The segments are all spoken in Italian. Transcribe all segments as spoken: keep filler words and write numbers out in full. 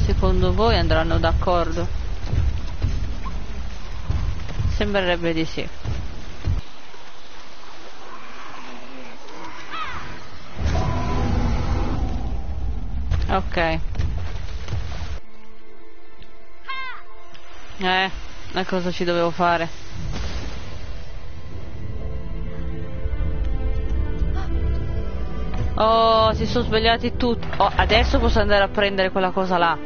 Secondo voi andranno d'accordo? Sembrerebbe di sì. Ok. Eh, ma cosa ci dovevo fare? Oh, si sono svegliati tutti. Oh, adesso posso andare a prendere quella cosa là.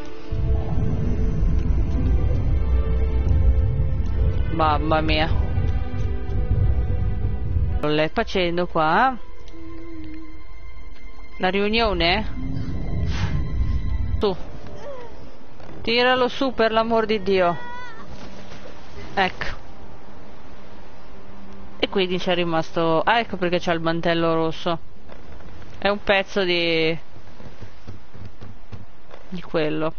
Mamma mia. Lo sto facendo qua. La riunione? Su. Tiralo su per l'amor di Dio. Ecco. E quindi c'è rimasto... Ah, ecco perché c'è il mantello rosso. È un pezzo di... di quello.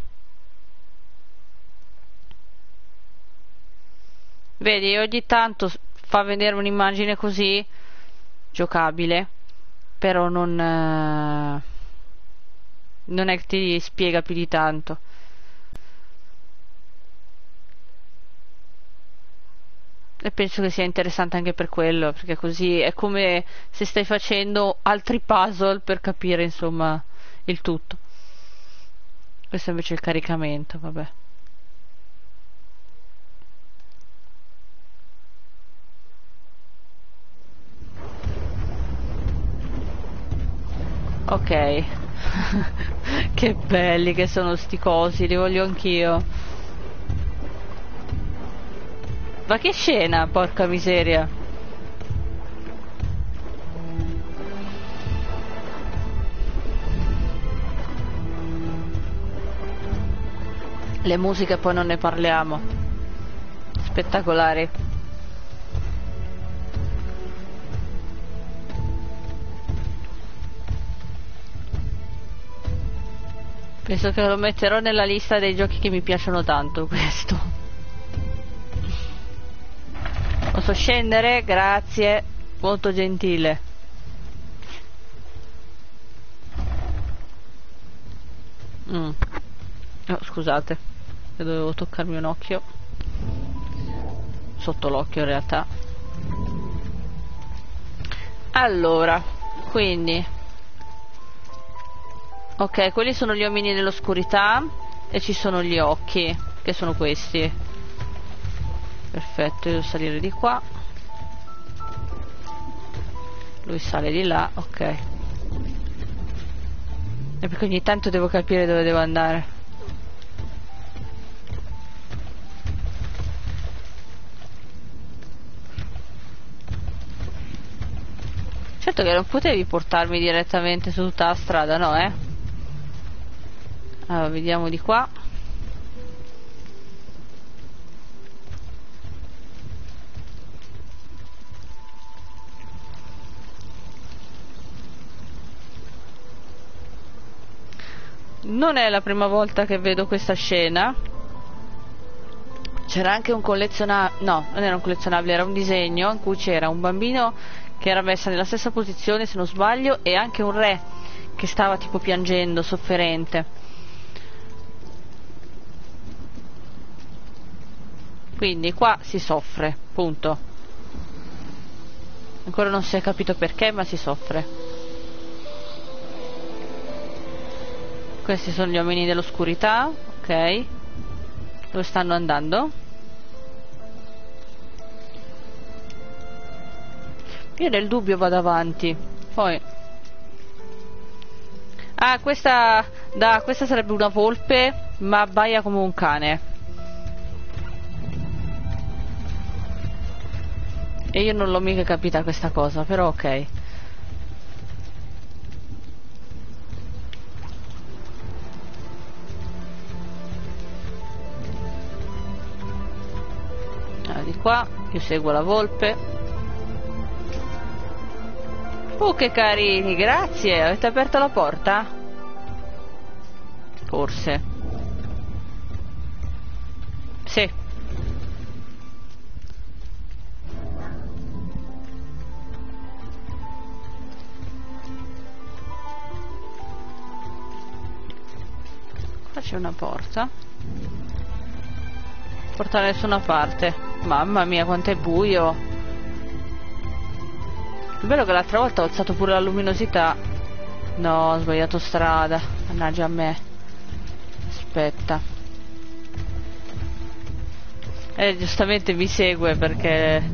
Vedi, ogni tanto fa vedere un'immagine così giocabile, però non... Eh, non è che ti spiega più di tanto. E penso che sia interessante anche per quello, perché così è come se stai facendo altri puzzle per capire, insomma, il tutto. Questo invece è il caricamento, vabbè. Ok. Che belli che sono sti cosi, li voglio anch'io. Ma che scena, porca miseria. Le musiche poi non ne parliamo. Spettacolari. Penso che lo metterò nella lista dei giochi che mi piacciono tanto, questo. Posso scendere? Grazie. Molto gentile. Mm. Oh, scusate, dovevo toccarmi un occhio. Sotto l'occhio in realtà. Allora, quindi ok, quelli sono gli uomini dell'oscurità e ci sono gli occhi, che sono questi. Perfetto, io devo salire di qua. Lui sale di là, ok. E perché ogni tanto devo capire dove devo andare. Certo che non potevi portarmi direttamente su tutta la strada, no, eh? Allora, vediamo di qua. Non è la prima volta che vedo questa scena. C'era anche un collezionabile, no, non era un collezionabile, era un disegno in cui c'era un bambino che era messa nella stessa posizione, se non sbaglio, e anche un re che stava tipo piangendo, sofferente. Quindi qua si soffre, punto. Ancora non si è capito perché, ma si soffre. Questi sono gli uomini dell'oscurità, ok. Dove stanno andando? Io nel dubbio vado avanti. Poi... Ah, questa... Da, questa sarebbe una volpe, ma abbaia come un cane. E io non l'ho mica capita questa cosa, però ok. Allora, di qua, io seguo la volpe. Oh, che carini, grazie. Avete aperto la porta? Forse. Sì. Qua c'è una porta. Porta da nessuna parte. Mamma mia, quanto è buio. È bello che l'altra volta ho alzato pure la luminosità. No, ho sbagliato strada. Mannaggia a me. Aspetta. Eh, giustamente mi segue perché è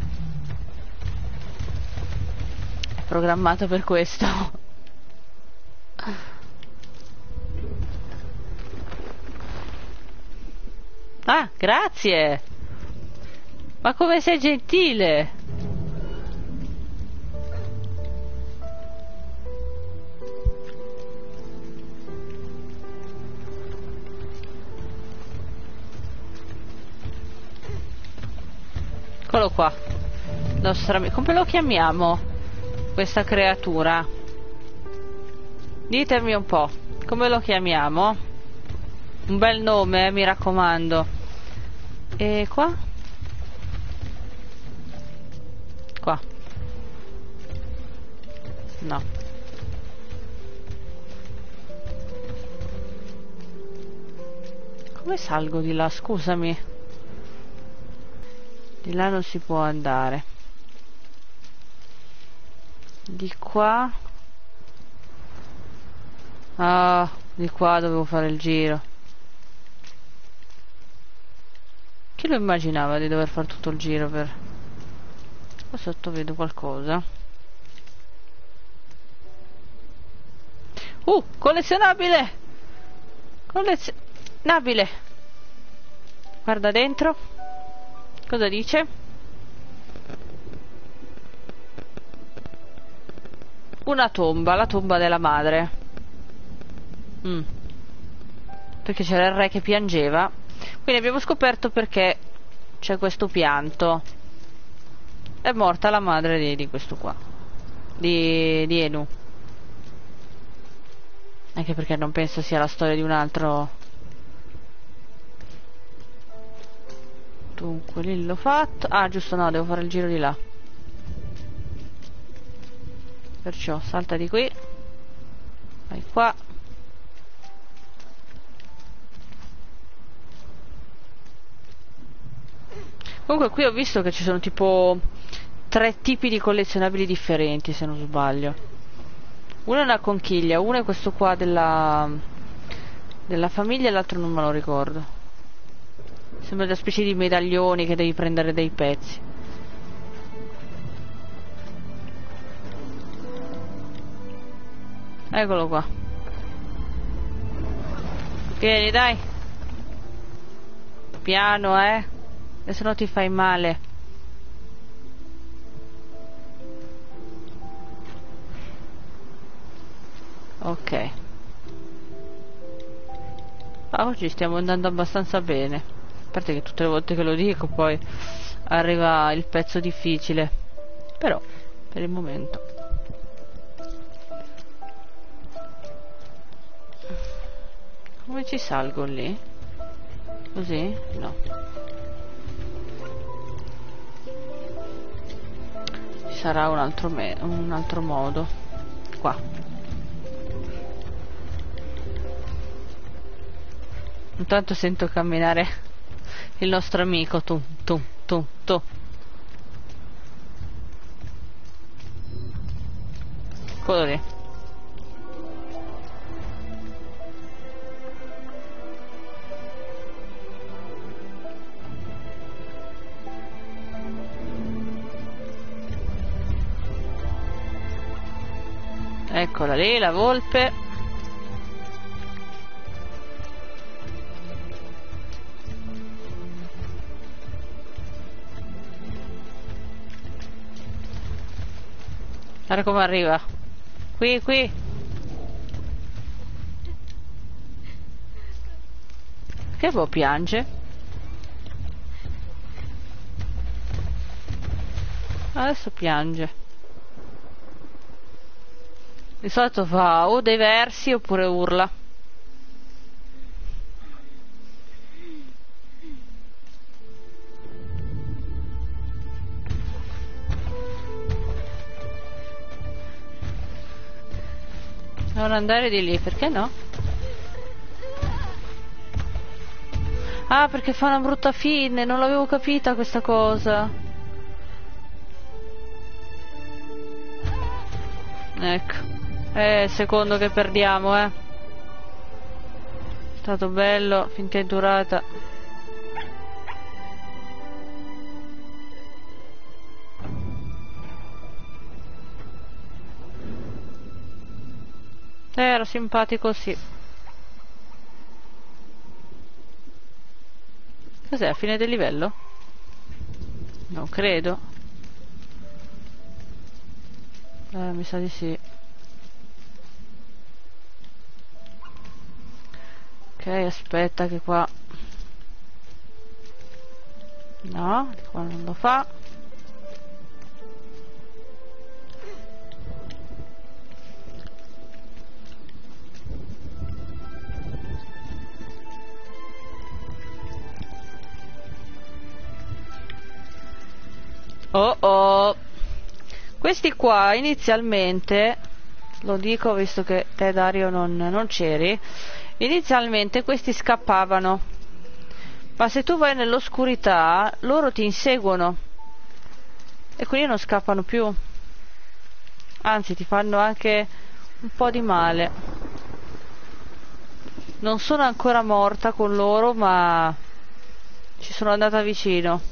programmato per questo. Ah, grazie. Ma come sei gentile. Eccolo qua. Nostra... Come lo chiamiamo? Questa creatura. Ditemi un po'. Come lo chiamiamo? Un bel nome, eh, mi raccomando. E qua? Qua. No. Come salgo di là? Scusami. Di là non si può andare. Di qua. Ah, di qua dovevo fare il giro. Chi lo immaginava di dover fare tutto il giro per... Qua sotto vedo qualcosa. Uh, collezionabile! Collezionabile! Guarda dentro. Cosa dice? Una tomba, la tomba della madre. Mm. Perché c'era il re che piangeva. Quindi abbiamo scoperto perché c'è questo pianto. È morta la madre di, di questo qua. Di, di Enu. Anche perché non penso sia la storia di un altro. Dunque, lì l'ho fatto. Ah, giusto, no, devo fare il giro di là. Perciò salta di qui. Vai qua. Comunque qui ho visto che ci sono tipo tre tipi di collezionabili differenti, se non sbaglio. Uno è una conchiglia, uno è questo qua della della famiglia e l'altro non me lo ricordo. Sembra una specie di medaglioni che devi prendere dei pezzi. Eccolo qua. Vieni, dai. Piano, eh. E se no ti fai male. Ok. Ah, oggi stiamo andando abbastanza bene. A parte che tutte le volte che lo dico poi arriva il pezzo difficile. Però, per il momento. Come ci salgo lì? Così? No. Ci sarà un altro, me un altro modo. Qua. Intanto sento camminare il nostro amico. Tu, tu, tu, tu. Quello lì. Eccola lì, la volpe. Guarda come arriva. Qui, qui. Che boh, piange. Adesso piange. Di solito fa o dei versi oppure urla. Non andare di lì, perché no? Ah, perché fa una brutta fine, non l'avevo capita questa cosa. Ecco. È il secondo che perdiamo, eh. È stato bello finché è durata. Eh, era simpatico, sì. Cos'è, a fine del livello? Non credo. Eh, mi sa di sì. Ok, aspetta che qua... No, di qua non lo fa. Oh oh. Questi qua inizialmente, lo dico visto che te Dario non, non c'eri, inizialmente questi scappavano, ma se tu vai nell'oscurità loro ti inseguono e quindi non scappano più, anzi ti fanno anche un po' di male. Non sono ancora morta con loro, ma ci sono andata vicino.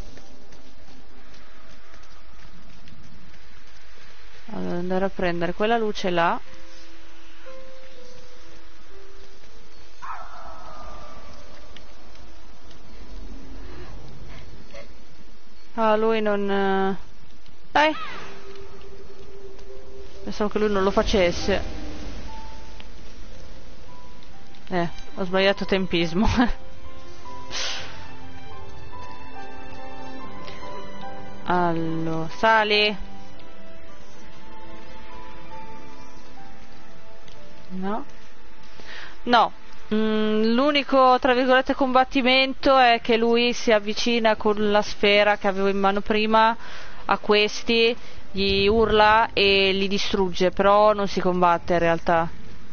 Allora, andare a prendere quella luce là. Ah, lui non... Dai! Pensavo che lui non lo facesse. Eh, ho sbagliato tempismo. Allora, sali! No? No. Mm, l'unico, tra virgolette, combattimento è che lui si avvicina con la sfera che avevo in mano prima a questi, gli urla e li distrugge, però non si combatte in realtà.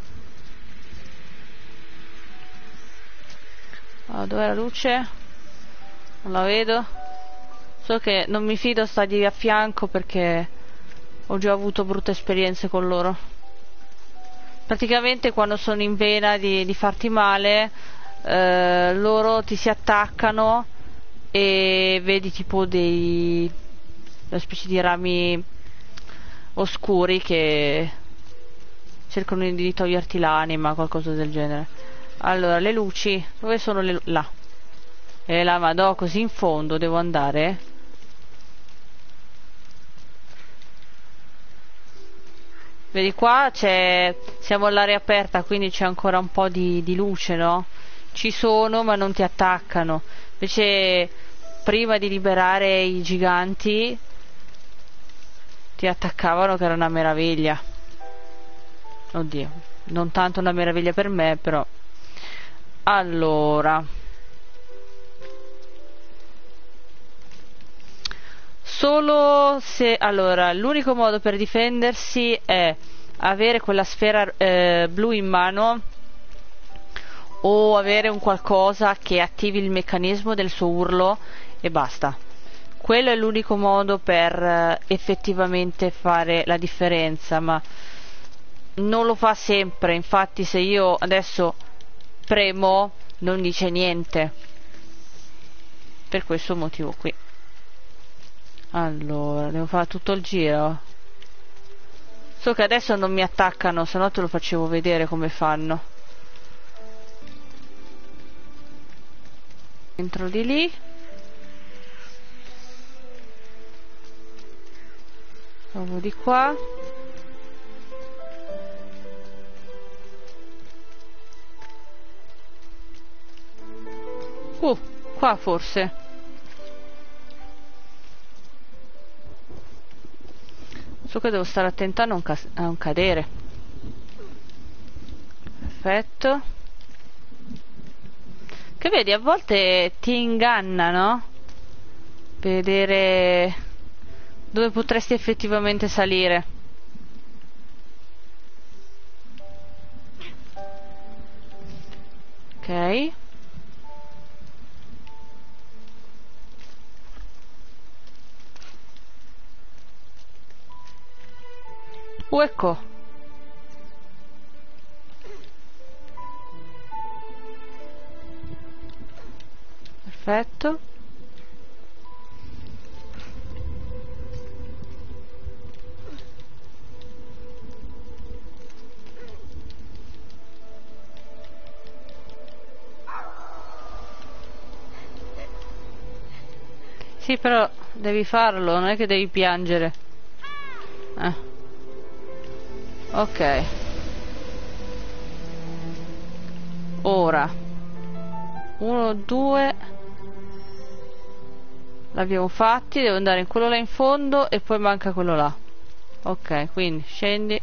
Allora, dov'è la luce? Non la vedo. So che non mi fido stargli a fianco perché ho già avuto brutte esperienze con loro. Praticamente quando sono in vena di, di farti male, eh, loro ti si attaccano e vedi tipo dei una specie di rami oscuri che cercano di toglierti l'anima, qualcosa del genere. Allora, le luci, dove sono le luci? Là. E la madò, così in fondo devo andare? Vedi qua c'è, siamo all'aria aperta, quindi c'è ancora un po' di, di luce, no? Ci sono ma non ti attaccano. Invece prima di liberare i giganti ti attaccavano, che era una meraviglia. Oddio, non tanto una meraviglia per me, però. Allora, solo se... Allora, l'unico modo per difendersi è avere quella sfera eh, blu in mano o avere un qualcosa che attivi il meccanismo del suo urlo e basta. Quello è l'unico modo per eh, effettivamente fare la differenza, ma non lo fa sempre. Infatti se io adesso premo non dice niente, per questo motivo qui. Allora, devo fare tutto il giro. So che adesso non mi attaccano, se no te lo facevo vedere come fanno. Entro di lì. Provo di qua. Uh, qua forse. So che devo stare attenta a non, a non cadere. Perfetto. Che vedi, a volte ti inganna, no? Vedere dove potresti effettivamente salire. Ok. Uh, ecco. Perfetto. Sì, però devi farlo, non è che devi piangere. Eh. Ok. Ora. Uno, due. L'abbiamo fatti, devo andare in quello là in fondo e poi manca quello là. Ok, quindi scendi.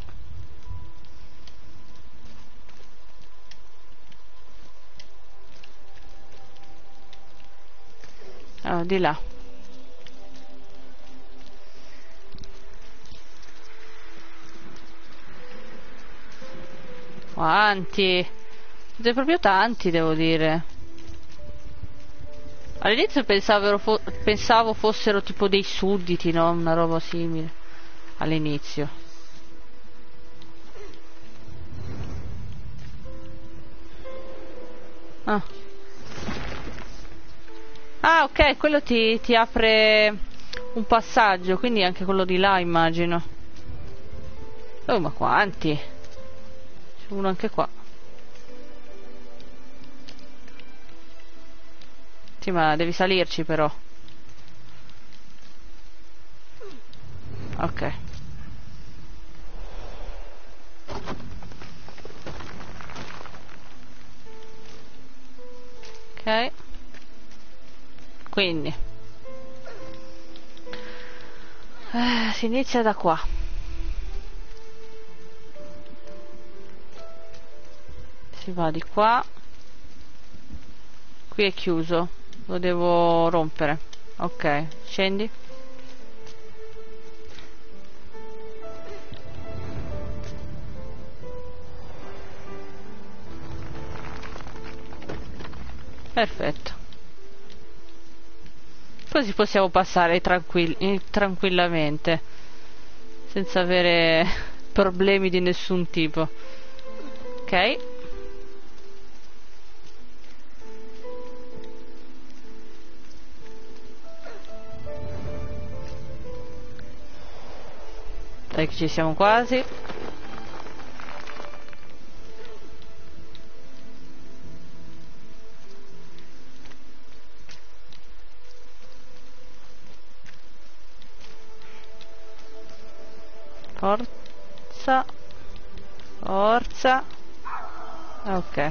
Allora, di là. Quanti? Siete proprio tanti, devo dire. All'inizio pensavo, fo pensavo fossero tipo dei sudditi, no? Una roba simile. All'inizio. Ah. Ah, ok, quello ti, ti apre un passaggio, quindi anche quello di là, immagino. Oh, ma quanti? C'è uno anche qua. Sì, ma devi salirci però. Ok. Ok. Quindi. Eh, si inizia da qua. Si va di qua. Qui è chiuso. Lo devo rompere. Ok, scendi. Perfetto. Così possiamo passare tranquill tranquillamente, senza avere problemi di nessun tipo. Ok. Dai che ci siamo quasi. Forza. Forza. Ok.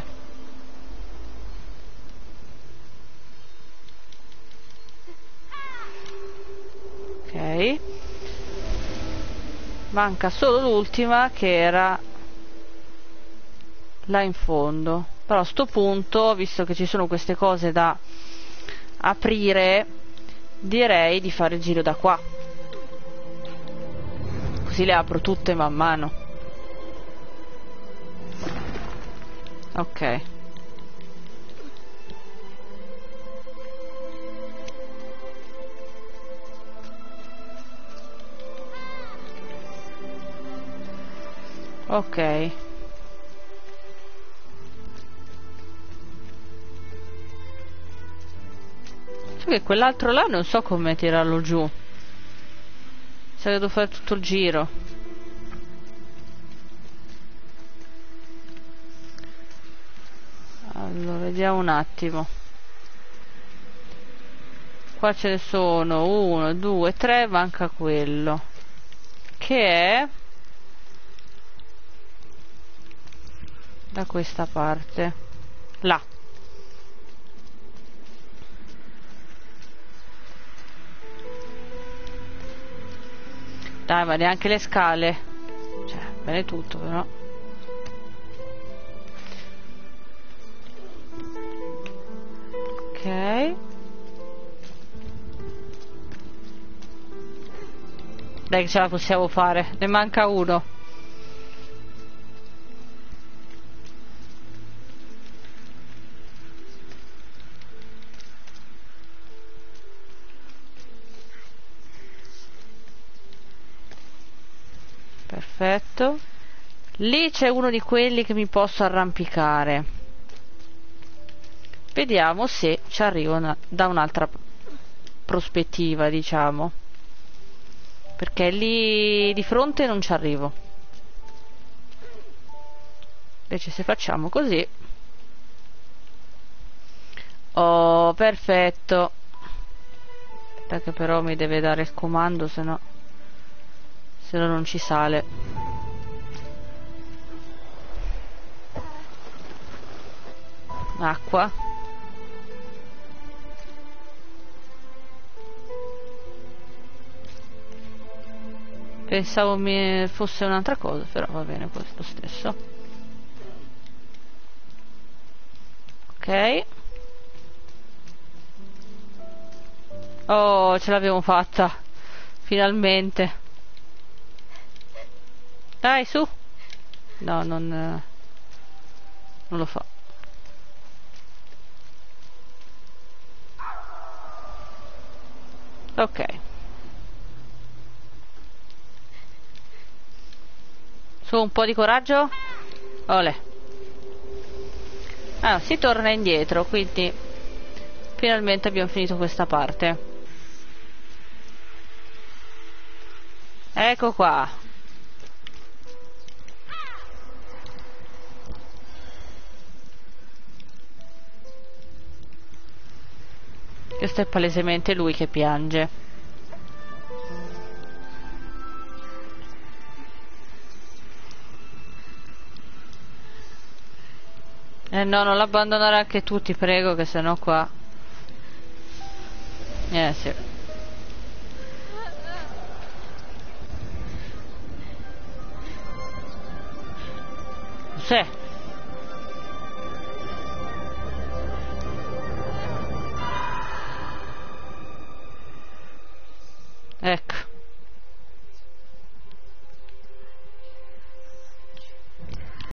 Ok. Manca solo l'ultima che era là in fondo. Però a sto punto, visto che ci sono queste cose da aprire, direi di fare il giro da qua. Così le apro tutte man mano. Ok. Ok. So che quell'altro là non so come tirarlo giù. Se devo fare tutto il giro. Allora, vediamo un attimo. Qua ce ne sono uno, due, tre, manca quello. Che è da questa parte. Là. Dai, ma neanche le scale. Cioè, bene tutto, però. Ok. Dai che ce la possiamo fare. Ne manca uno. perfetto. Lì c'è uno di quelli che mi posso arrampicare. Vediamo se ci arrivo una, da un'altra prospettiva, diciamo, perché lì di fronte non ci arrivo. Invece se facciamo così, oh, perfetto. Aspetta che però mi deve dare il comando, se no se no non ci sale. Acqua. Pensavo mi fosse un'altra cosa, però va bene questo stesso. Ok. Oh, ce l'abbiamo fatta. Finalmente. Dai, su. No, non... non lo fa. Ok. Su, un po' di coraggio. Olè. Ah, si torna indietro, quindi finalmente abbiamo finito questa parte. Ecco qua. Questo è palesemente lui che piange. Eh no, non l'abbandonare anche tu, ti prego, che sennò qua... Eh sì. Sì. Ecco.